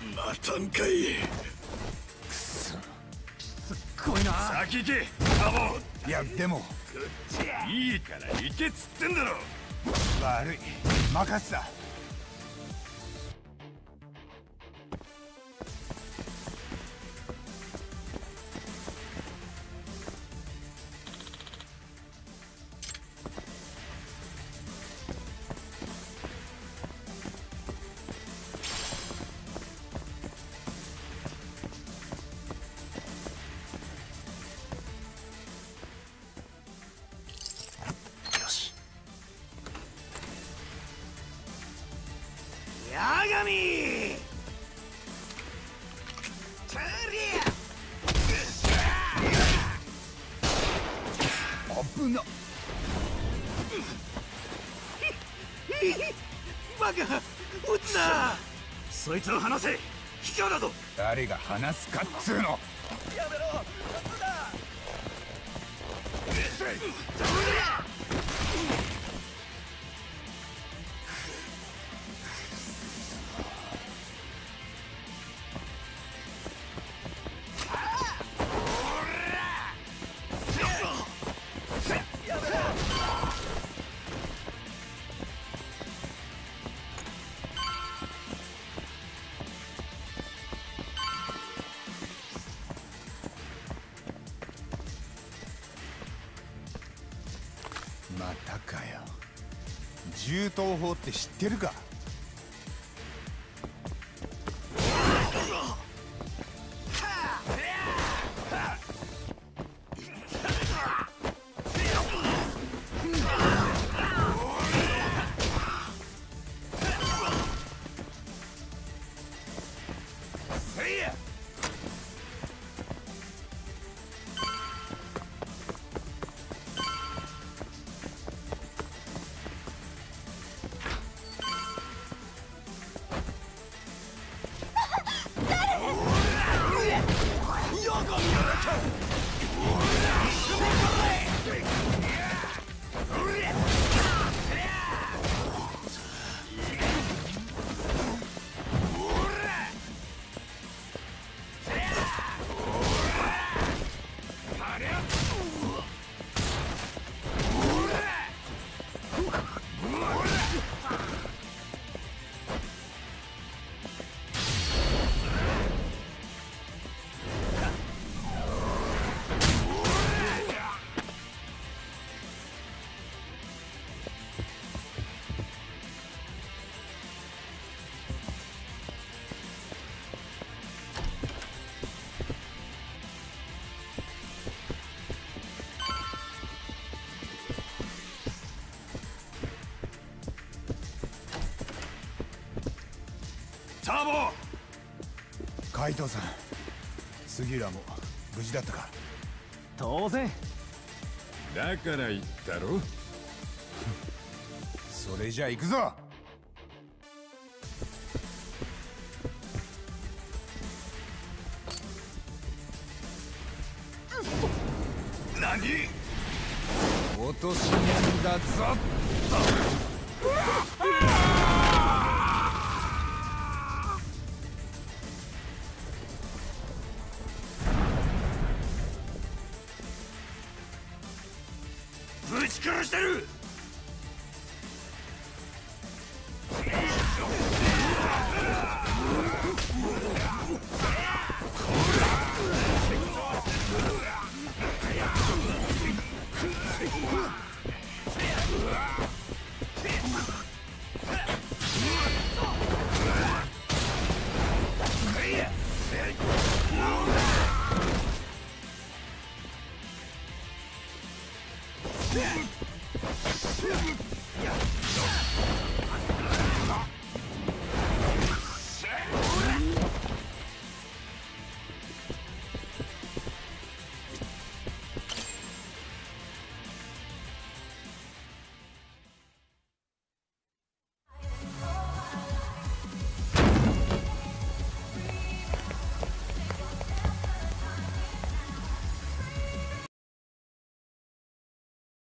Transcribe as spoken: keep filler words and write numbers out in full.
またんかい。 くそ、すっごいな。 先行けカモ。 いやでもいいから行けっつってんだろ。 悪い、任せた。 八神危な。 バカ撃つな。そいつを離せ。卑怯だぞ。 誰が話すかっつうの。 やめろ。撃つな。 またかよ。銃刀法って知ってるか？ ターボ。 海藤さん、杉浦も無事だったか？ 当然だから言ったろ。 それじゃ行くぞ。 何？ 落とし面だぞ。 ぶち殺してる。